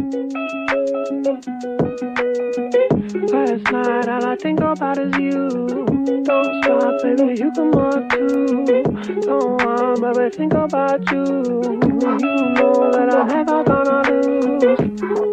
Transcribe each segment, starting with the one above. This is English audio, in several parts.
Last night all I think about is you. Don't stop, baby, you come up too. Don't want, baby, think about you. You know that I'm never gonna lose.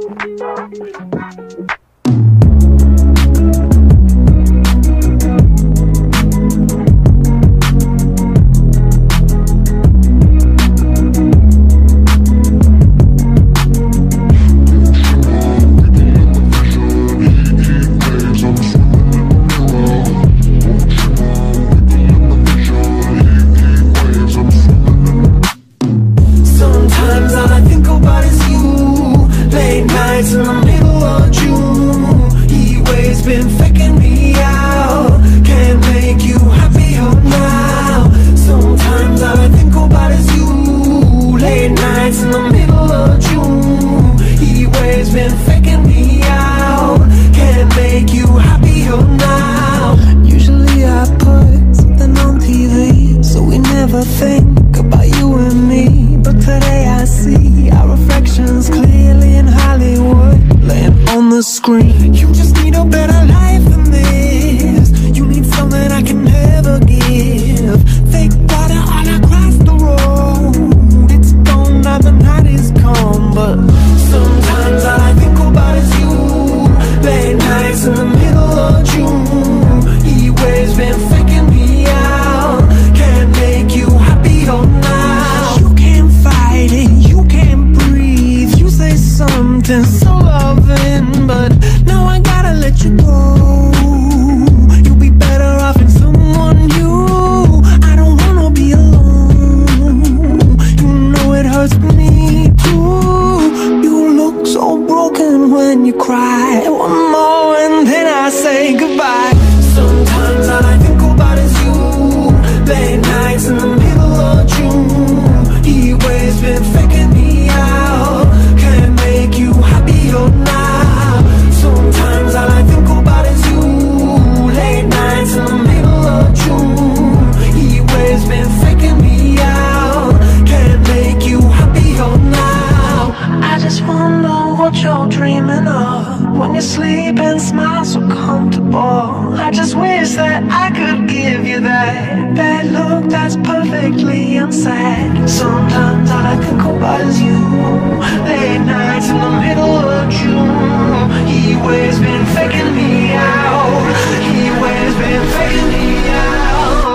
In the middle of June, he waves been faking me out. Can't make you happier now. Sometimes all I think about is you. Late nights in the middle of June, he waves been faking me out. Can't make you happier now. Usually I put something on TV, so we never think about you and me. But today I see our reflections clearly in Hollywood, laying on the screen. You just need a better life than this. You need something I can never give. Fake water all across the road. It's gone now, the night is come. But sometimes all I think about is you. Late nights in the middle of June, he waves been faking me out. Can't make you happier now. You can't fight it, you can't breathe. You say something so loving, but now I gotta let you go. You'll be better off in someone new. I don't wanna be alone. You know it hurts me too. You look so broken when you cry. One more and then I say goodbye. Sometimes all I think about is you. Late nights in the middle of June, he waves been faking me out. Can't make you happier now. Sometimes all I think about is you. Late nights in the middle of June, he waves been faking me out. Can't make you happier now. I just wonder what you're dreaming of when you sleep and smile so comfortable. I just wish that I could give you that look that's perfectly unsaid. Sometimes all I think about is you. Late nights in the middle of June, he waves been faking me out. He waves been faking me out.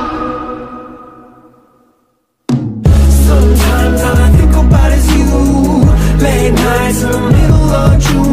Sometimes all I think about is you. Late nights in the middle of June.